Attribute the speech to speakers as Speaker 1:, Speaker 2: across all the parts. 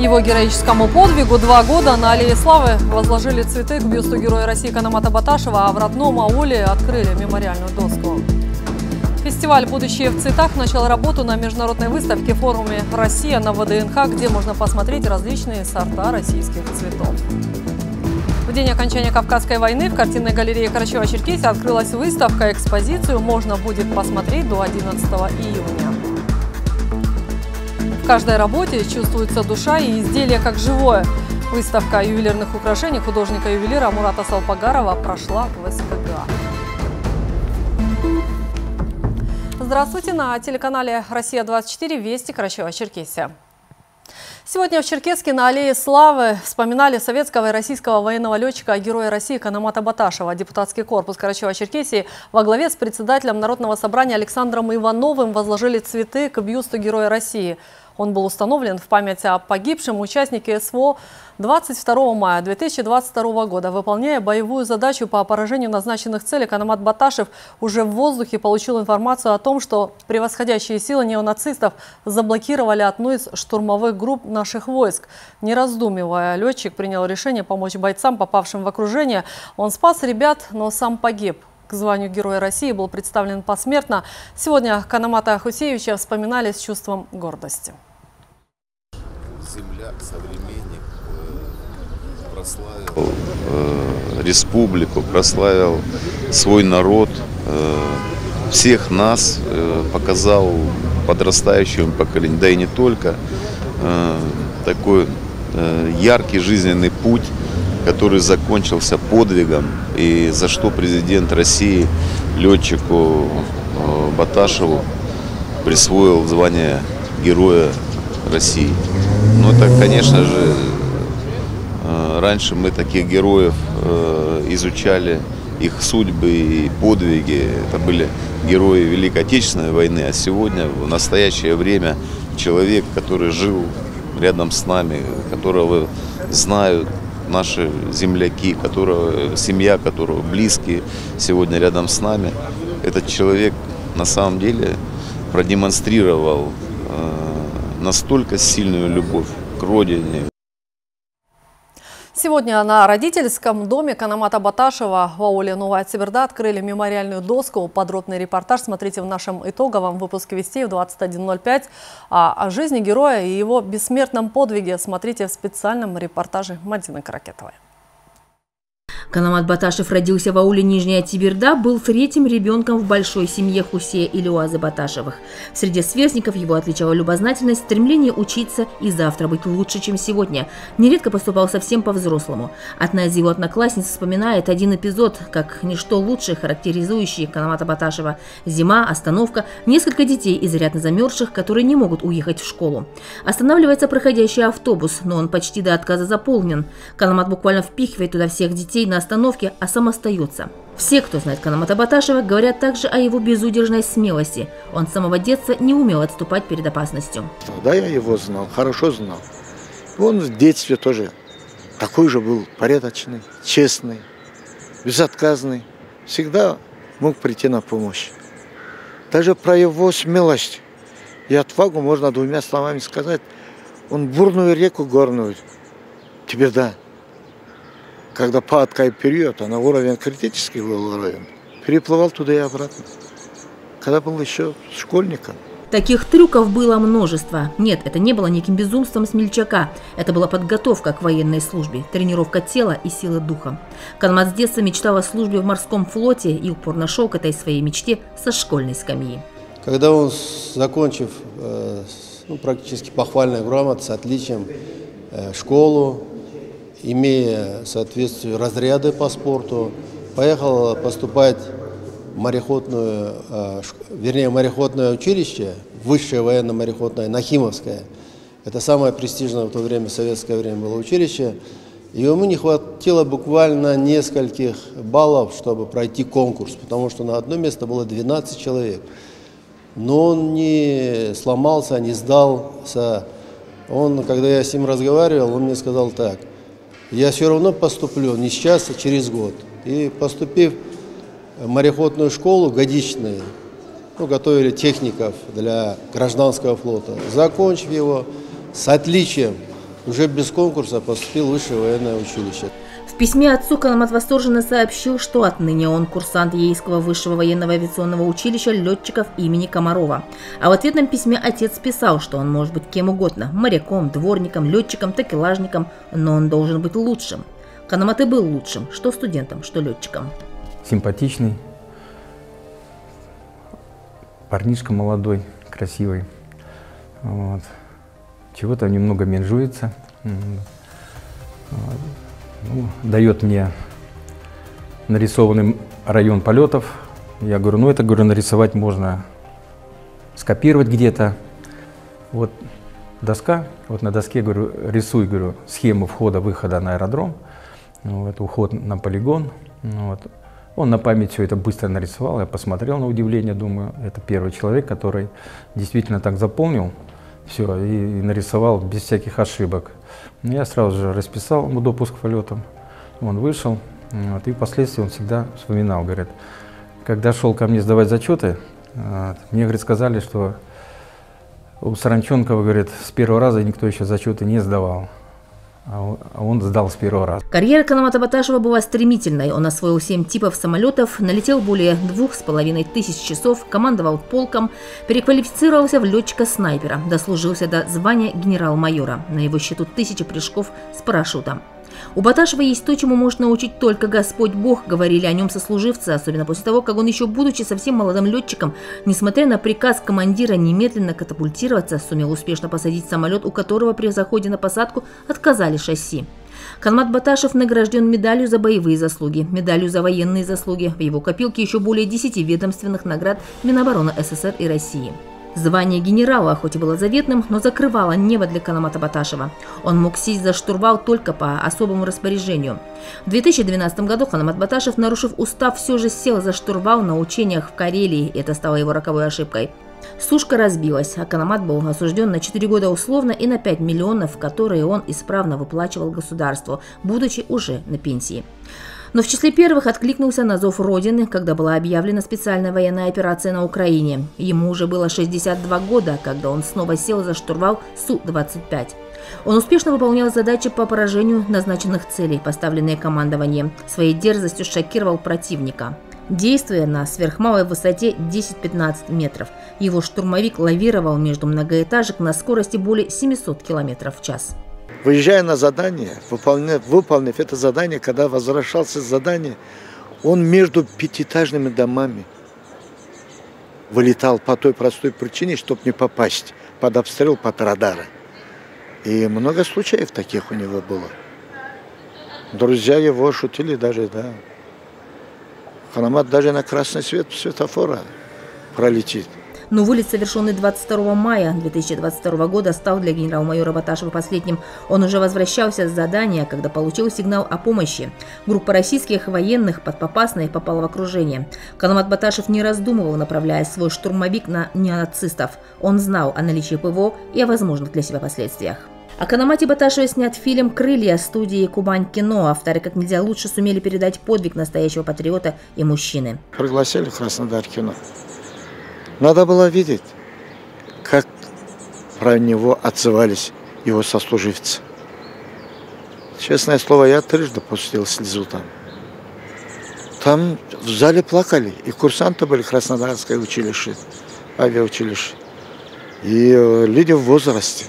Speaker 1: Его героическому подвигу 2 года на Аллее Славы возложили цветы к бюсту Героя России Канамата Баташева, а в родном ауле открыли мемориальную доску. Фестиваль «Будущее в цветах» начал работу на международной выставке в форуме «Россия» на ВДНХ, где можно посмотреть различные сорта российских цветов. В день окончания Кавказской войны в картинной галерее Карачаева-Черкесии открылась выставка. Экспозицию можно будет посмотреть до 11 июня. В каждой работе чувствуется душа и изделие как живое. Выставка ювелирных украшений художника-ювелира Мурата Салпагарова прошла в СКГ. Здравствуйте, на телеканале «Россия-24» Вести Карачаева-Черкесия. Сегодня в Черкесске на Аллее Славы вспоминали советского и российского военного летчика, героя России Канамата Баташева. Депутатский корпус Карачаева-Черкесии во главе с председателем Народного собрания Александром Ивановым возложили цветы к бюсту Героя России. Он был установлен в память о погибшем участнике СВО 22 мая 2022 года. Выполняя боевую задачу по поражению назначенных целей, Канамат Баташев уже в воздухе получил информацию о том, что превосходящие силы неонацистов заблокировали одну из штурмовых групп наших войск. Не раздумывая, летчик принял решение помочь бойцам, попавшим в окружение. Он спас ребят, но сам погиб. К званию Героя России был представлен посмертно. Сегодня Канамата Хусеевича вспоминали с чувством гордости.
Speaker 2: Земляк, современник, прославил республику, прославил свой народ, всех нас, показал подрастающему поколению, да и не только, такой яркий жизненный путь, который закончился подвигом, и за что президент России летчику Баташеву присвоил звание Героя России. Ну, это, конечно же, раньше мы таких героев изучали, их судьбы и подвиги. Это были герои Великой Отечественной войны, а сегодня, в настоящее время, человек, который жил рядом с нами, которого знают наши земляки, семья которого близкие сегодня рядом с нами, этот человек на самом деле продемонстрировал настолько сильную любовь к родине.
Speaker 1: Сегодня на родительском доме Канамата Баташева в ауле Новая Циберда открыли мемориальную доску. Подробный репортаж смотрите в нашем итоговом выпуске «Вестей» в 21:05. А о жизни героя и его бессмертном подвиге смотрите в специальном репортаже Мадины Каракетовой.
Speaker 3: Канамат Баташев родился в ауле Нижняя Циберда, был 3-м ребенком в большой семье Хусея и Люазы Баташевых. Среди сверстников его отличала любознательность, стремление учиться и завтра быть лучше, чем сегодня. Нередко поступал совсем по-взрослому. Одна из его одноклассниц вспоминает один эпизод, как ничто лучше характеризующий Канамата Баташева. Зима, остановка, несколько детей, изрядно замерзших, которые не могут уехать в школу. Останавливается проходящий автобус, но он почти до отказа заполнен. Канамат буквально впихивает туда всех детей на остановке, а сам остается. Все, кто знает Канамата Баташева, говорят также о его безудержной смелости. Он с самого детства не умел отступать перед опасностью.
Speaker 4: Да, я его знал, хорошо знал. Он в детстве тоже такой же был порядочный, честный, безотказный. Всегда мог прийти на помощь. Даже про его смелость и отвагу можно 2 словами сказать. Он бурную реку горную, Циберда, когда падкий период, а на уровень критический был уровень, переплывал туда и обратно, когда был еще школьником.
Speaker 3: Таких трюков было множество. Нет, это не было неким безумством смельчака. Это была подготовка к военной службе, тренировка тела и силы духа. Канамат с детства мечтал о службе в морском флоте и упорно шел к этой своей мечте со школьной скамьи.
Speaker 5: Когда он, закончив практически похвальную грамоту с отличием школу, имея соответствующие разряды по спорту, поехал поступать в мореходное училище, высшее военно-мореходное, Нахимовское. Это самое престижное в то время, в советское время было училище. И ему не хватило буквально нескольких баллов, чтобы пройти конкурс, потому что на одно место было 12 человек. Но он не сломался, не сдался. Когда я с ним разговаривал, он мне сказал так: я все равно поступлю не сейчас, а через год. И поступив в мореходную школу годичную, готовили техников для гражданского флота, закончив его с отличием, уже без конкурса поступил в высшее военное училище.
Speaker 3: В письме отцу Канамат восторженно сообщил, что отныне он курсант Ейского высшего военного авиационного училища летчиков имени Комарова. А в ответном письме отец писал, что он может быть кем угодно – моряком, дворником, летчиком, такелажником, но он должен быть лучшим. Канамат и был лучшим, что студентом, что летчиком.
Speaker 6: Симпатичный, парнишка молодой, красивый. Вот. Чего-то немного менжуется. Ну, дает мне нарисованный район полетов. Я говорю, ну это, говорю, нарисовать можно, скопировать где-то. Вот доска, вот на доске, говорю, рисуй, говорю, схему входа-выхода на аэродром, вот, уход на полигон. Вот. Он на память все это быстро нарисовал, я посмотрел на удивление, думаю, это первый человек, который действительно так заполнил все и нарисовал без всяких ошибок. Я сразу же расписал ему допуск к полетам, он вышел, вот, и впоследствии он всегда вспоминал, говорит, когда шел ко мне сдавать зачеты, мне, говорит, сказали, что у Саранченкова, говорит, с первого раза никто еще зачеты не сдавал. А он сдал с первого раза.
Speaker 3: Карьера Канамата Баташева была стремительной. Он освоил 7 типов самолетов, налетел более 2500 часов, командовал полком, переквалифицировался в летчика-снайпера, дослужился до звания генерал-майора. На его счету 1000 прыжков с парашютом. У Баташева есть то, чему может научить только Господь Бог, говорили о нем сослуживцы, особенно после того, как он еще будучи совсем молодым летчиком, несмотря на приказ командира немедленно катапультироваться, сумел успешно посадить самолет, у которого при заходе на посадку отказали шасси. Канамат Баташев награжден медалью за боевые заслуги, медалью за военные заслуги. В его копилке еще более 10 ведомственных наград Минобороны СССР и России. Звание генерала, хоть и было заветным, но закрывало небо для Канамата Баташева. Он мог сесть за штурвал только по особому распоряжению. В 2012 году Канамат Баташев, нарушив устав, все же сел за штурвал на учениях в Карелии. Это стало его роковой ошибкой. Сушка разбилась, а Канамат был осужден на 4 года условно и на 5 миллионов, которые он исправно выплачивал государству, будучи уже на пенсии. Но в числе первых откликнулся на зов Родины, когда была объявлена специальная военная операция на Украине. Ему уже было 62 года, когда он снова сел за штурвал Су-25. Он успешно выполнял задачи по поражению назначенных целей, поставленные командованием. Своей дерзостью шокировал противника. Действуя на сверхмалой высоте 10-15 метров, его штурмовик лавировал между многоэтажек на скорости более 700 км в час.
Speaker 4: Выезжая на задание, выполнив это задание, когда возвращался с задания, он между пятиэтажными домами вылетал по той простой причине, чтобы не попасть под обстрел, под радары. И много случаев таких у него было. Друзья его шутили даже, да. Канамат даже на красный свет светофора пролетит.
Speaker 3: Но вылет, совершенный 22 мая 2022 года, стал для генерал-майора Баташева последним. Он уже возвращался с задания, когда получил сигнал о помощи. Группа российских военных под Попасной попала в окружение. Канамат Баташев не раздумывал, направляя свой штурмовик на неонацистов. Он знал о наличии ПВО и о возможных для себя последствиях. О Канамате Баташеве снят фильм «Крылья» студии «Кубань Кино». Авторы как нельзя лучше сумели передать подвиг настоящего патриота и мужчины.
Speaker 4: Пригласили в Краснодар кино. Надо было видеть, как про него отзывались его сослуживцы. Честное слово, я трижды пустил слезу там. Там в зале плакали, и курсанты были Краснодарское училище, авиаучилище, и люди в возрасте,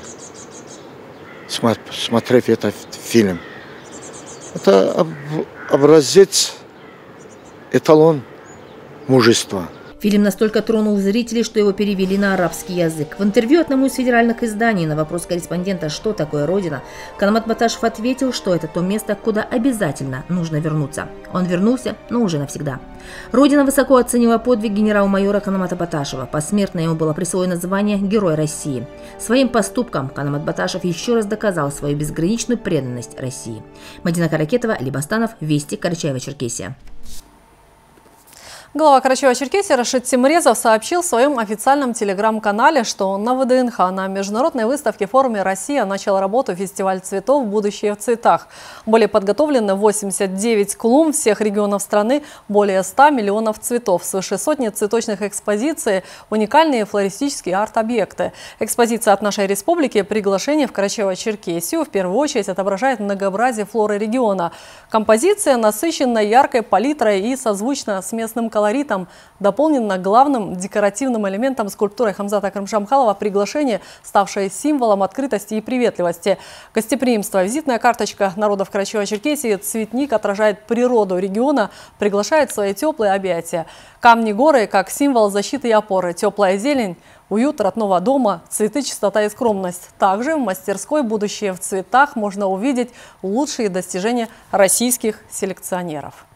Speaker 4: смотрев этот фильм. Это образец, эталон мужества.
Speaker 3: Фильм настолько тронул зрителей, что его перевели на арабский язык. В интервью одному из федеральных изданий на вопрос корреспондента, что такое Родина, Канамат Баташев ответил, что это то место, куда обязательно нужно вернуться. Он вернулся, но уже навсегда. Родина высоко оценила подвиг генерал-майора Канамата Баташева. Посмертно ему было присвоено звание Герой России. Своим поступком Канамат Баташев еще раз доказал свою безграничную преданность России. Мадина Каракетова, Либастанов, Вести, Карачаево-Черкесия.
Speaker 1: Глава Карачаева-Черкесии Рашид Тимрезов сообщил в своем официальном телеграм-канале, что на ВДНХ на международной выставке форуме «Россия» начал работу фестиваль цветов «Будущее в цветах». Были подготовлены 89 клумб всех регионов страны, более 100 миллионов цветов, свыше сотни цветочных экспозиций, уникальные флористические арт-объекты. Экспозиция от нашей республики «Приглашение в Карачаево-Черкесию» в первую очередь отображает многообразие флоры региона. Композиция насыщена яркой палитрой и созвучна с местным колоритом. Дополнена главным декоративным элементом скульптурой Хамзата Крымшамхалова «Приглашение», ставшее символом открытости и приветливости. Гостеприимство, визитная карточка народов Карачаева-Черкесии, цветник отражает природу региона, приглашает в свои теплые объятия. Камни, горы как символ защиты и опоры, теплая зелень, уют родного дома, цветы, чистота и скромность. Также в мастерской «Будущее в цветах» можно увидеть лучшие достижения российских селекционеров.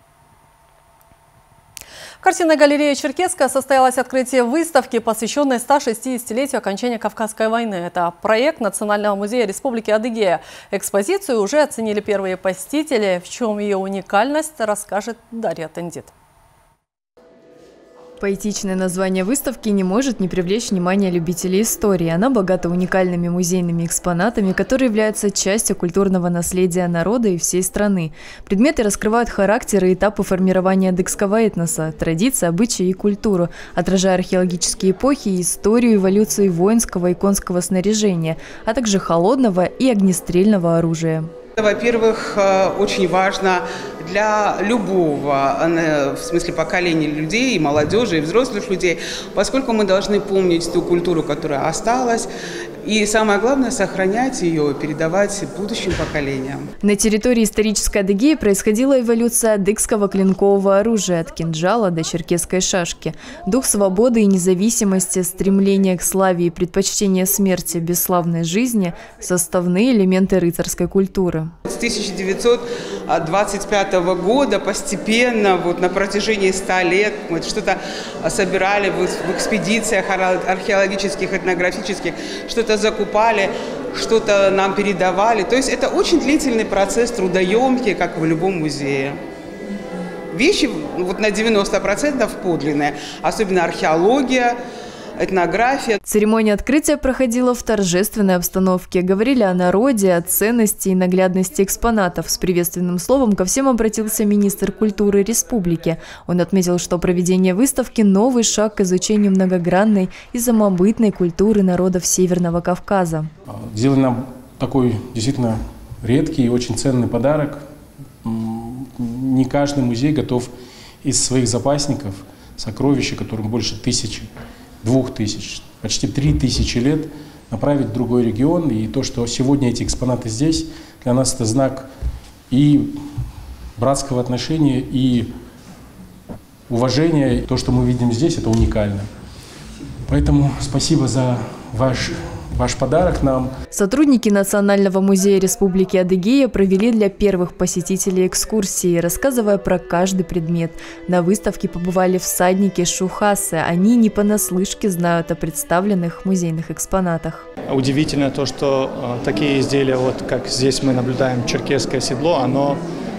Speaker 1: В картинной галерее «Черкесска» состоялось открытие выставки, посвященной 160-летию окончания Кавказской войны. Это проект Национального музея Республики Адыгея. Экспозицию уже оценили первые посетители. В чем ее уникальность, расскажет Дарья Тендит.
Speaker 7: Поэтичное название выставки не может не привлечь внимание любителей истории. Она богата уникальными музейными экспонатами, которые являются частью культурного наследия народа и всей страны. Предметы раскрывают характер и этапы формирования адыгского этноса, традиции, обычаи и культуру, отражая археологические эпохи и историю эволюции воинского и конского снаряжения, а также холодного и огнестрельного оружия.
Speaker 8: Во-первых, очень важно для любого, в смысле поколения людей, и молодежи, и взрослых людей, поскольку мы должны помнить ту культуру, которая осталась, и самое главное – сохранять ее, передавать будущим поколениям.
Speaker 7: На территории исторической Адыгеи происходила эволюция адыгского клинкового оружия от кинжала до черкесской шашки. Дух свободы и независимости, стремление к славе и предпочтение смерти бесславной жизни – составные элементы рыцарской культуры.
Speaker 8: С 1925 года постепенно, на протяжении 100 лет, мы что-то собирали в экспедициях археологических, этнографических, что-то закупали, что-то нам передавали. То есть это очень длительный процесс, трудоемкий, как в любом музее. Вещи на 90% подлинные, особенно археология, этнография.
Speaker 7: Церемония открытия проходила в торжественной обстановке. Говорили о народе, о ценности и наглядности экспонатов. С приветственным словом ко всем обратился министр культуры республики. Он отметил, что проведение выставки – новый шаг к изучению многогранной и самобытной культуры народов Северного Кавказа.
Speaker 9: Сделали нам такой действительно редкий и очень ценный подарок. Не каждый музей готов из своих запасников сокровища, которым больше 1000, 2000, почти 3000 лет, направить в другой регион. И то, что сегодня эти экспонаты здесь, для нас это знак и братского отношения, и уважения. То, что мы видим здесь, это уникально. Поэтому спасибо за ваш подарок нам.
Speaker 7: Сотрудники Национального музея Республики Адыгея провели для первых посетителей экскурсии, рассказывая про каждый предмет. На выставке побывали всадники Шухасы. Они не понаслышке знают о представленных музейных экспонатах.
Speaker 10: Удивительно то, что такие изделия, как здесь мы наблюдаем, черкесское седло, оно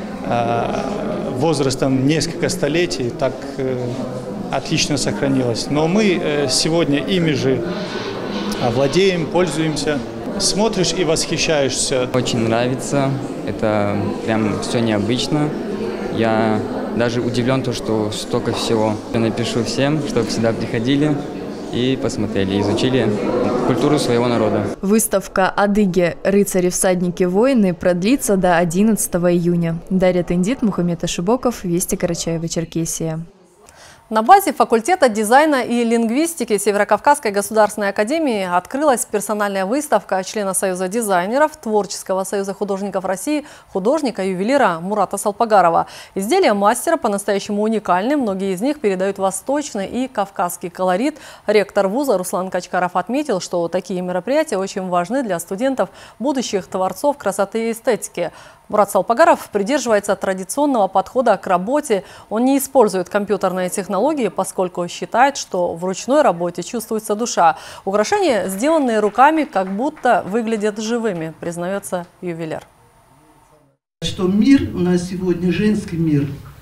Speaker 10: возрастом несколько столетий так отлично сохранилось. Но мы сегодня ими же владеем, пользуемся. Смотришь и восхищаешься.
Speaker 11: Очень нравится. Это прям все необычно. Я даже удивлен, что столько всего. Я напишу всем, чтобы всегда приходили и посмотрели, изучили культуру своего народа.
Speaker 7: Выставка «Адыги. Рыцари, всадники, воины» продлится до 11 июня. Дарья Тендит, Мухаммед Ашибоков, Вести, Карачаево-Черкесия.
Speaker 1: На базе факультета дизайна и лингвистики Северокавказской государственной академии открылась персональная выставка члена Союза дизайнеров, Творческого союза художников России, художника-ювелира Мурата Салпагарова. Изделия мастера по-настоящему уникальны, многие из них передают восточный и кавказский колорит. Ректор вуза Руслан Качкаров отметил, что такие мероприятия очень важны для студентов, будущих творцов красоты и эстетики. Мурат Салпагаров придерживается традиционного подхода к работе. Он не использует компьютерные технологии, поскольку считает, что в ручной работе чувствуется душа. Украшения, сделанные руками, как будто выглядят живыми, признается ювелир.
Speaker 12: Что мир у нас сегодня женский мир.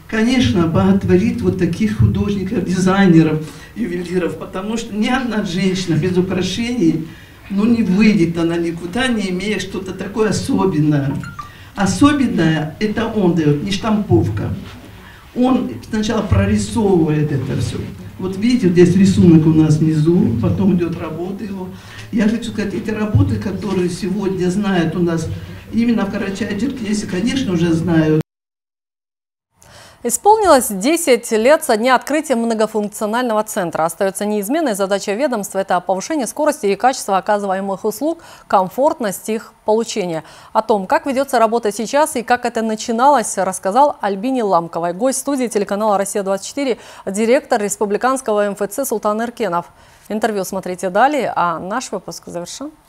Speaker 12: конечно, боготворит вот таких художников, дизайнеров, ювелиров, потому что ни одна женщина без украшений, ну, не выйдет она никуда, не имея что-то такое особенное. Особенное это он дает, не штамповка. Он сначала прорисовывает это все. Вот видите, вот здесь рисунок у нас внизу, потом идет работа его. Я хочу сказать, эти работы, которые сегодня знают у нас именно в Карачаево-Черкесии, конечно, уже знают.
Speaker 1: Исполнилось 10 лет со дня открытия многофункционального центра. Остается неизменной задача ведомства – это повышение скорости и качества оказываемых услуг, комфортность их получения. О том, как ведется работа сейчас и как это начиналось, рассказал Альбине Ламковой, гость студии телеканала «Россия-24», директор республиканского МФЦ Султан Эркенов. Интервью смотрите далее, а наш выпуск завершен.